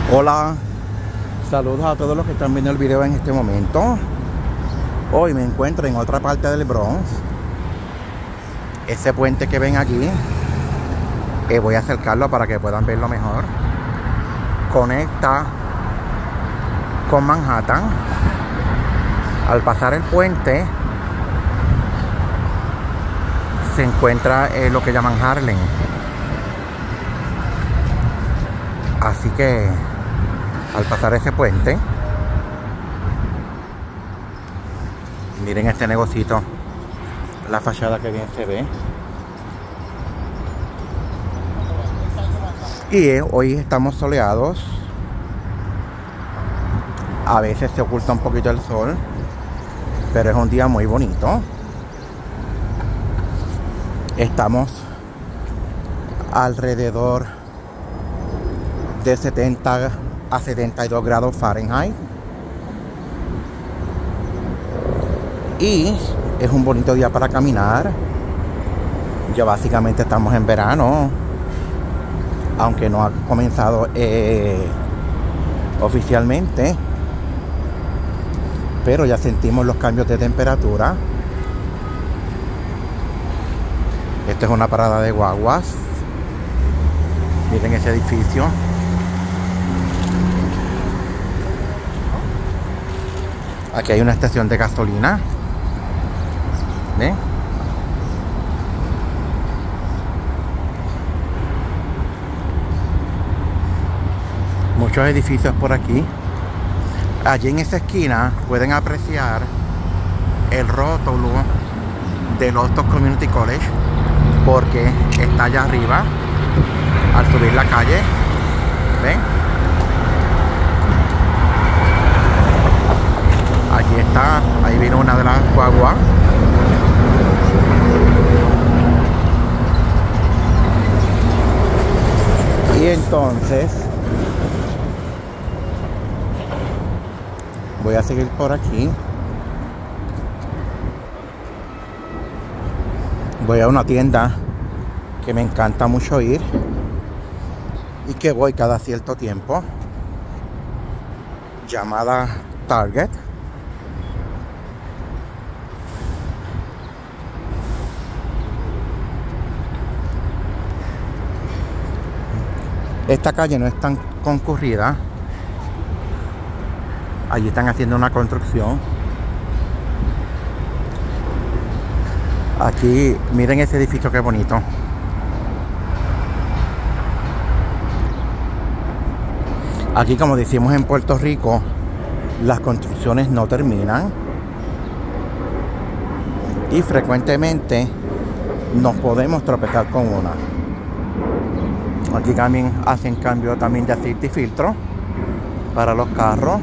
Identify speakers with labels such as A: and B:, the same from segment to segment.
A: Hola, saludos a todos los que están viendo el video en este momento. Hoy me encuentro en otra parte del Bronx. Ese puente que ven aquí, voy a acercarlo para que puedan verlo mejor. Conecta con Manhattan. Al pasar el puente se encuentra lo que llaman Harlem. Así que al pasar ese puente, miren este negocito, la fachada que bien se ve. Y hoy estamos soleados. A veces se oculta un poquito el sol, pero es un día muy bonito. Estamos alrededor de 70 a 72 grados Fahrenheit. Y es un bonito día para caminar. Ya básicamente estamos en verano, aunque no ha comenzado oficialmente, pero ya sentimos los cambios de temperatura. Esta es una parada de guaguas. Miren ese edificio. Aquí hay una estación de gasolina. ¿Ven? Muchos edificios por aquí. Allí en esa esquina pueden apreciar el rótulo del Hostos Community College, porque está allá arriba al subir la calle. ¿Ven? Allí está, ahí vino una de las guaguas. Y entonces voy a seguir por aquí. Voy a una tienda que me encanta mucho ir y que voy cada cierto tiempo, llamada Target. Esta calle no es tan concurrida. Allí están haciendo una construcción. Aquí, miren ese edificio, qué bonito. Aquí, como decimos en Puerto Rico, las construcciones no terminan. Y frecuentemente nos podemos tropezar con una. Aquí también hacen cambio también de aceite y filtro para los carros.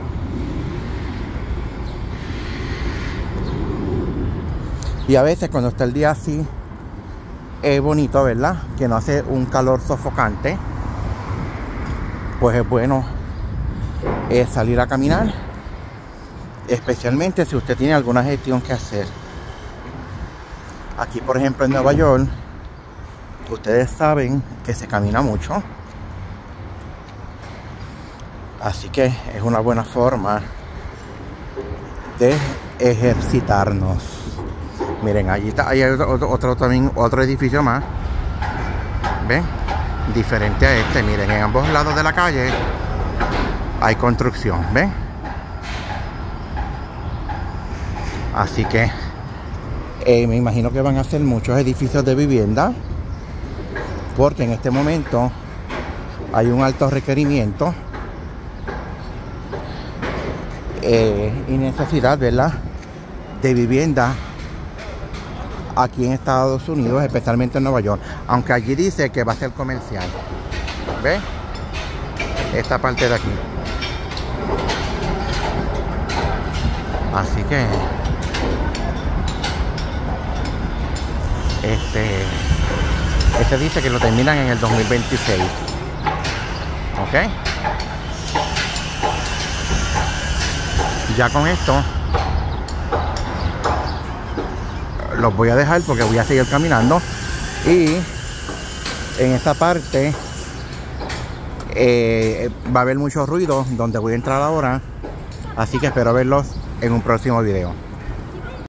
A: Y a veces cuando está el día así, es bonito, ¿verdad? Que no hace un calor sofocante. Pues es bueno salir a caminar, especialmente si usted tiene alguna gestión que hacer. Aquí, por ejemplo, en Nueva York, ustedes saben que se camina mucho. Así que es una buena forma de ejercitarnos. Miren, allí está, hay otro edificio más. ¿Ven? Diferente a este. Miren, en ambos lados de la calle hay construcción. ¿Ven? Así que me imagino que van a hacer muchos edificios de vivienda, porque en este momento hay un alto requerimiento y necesidad, ¿verdad?, de vivienda aquí en Estados Unidos, especialmente en Nueva York, aunque allí dice que va a ser comercial. ¿Ves? Esta parte de aquí. Así que este dice que lo terminan en el 2026. ¿Ok? Ya con esto los voy a dejar porque voy a seguir caminando. Y en esta parte Va a haber mucho ruido donde voy a entrar ahora, así que espero verlos en un próximo video.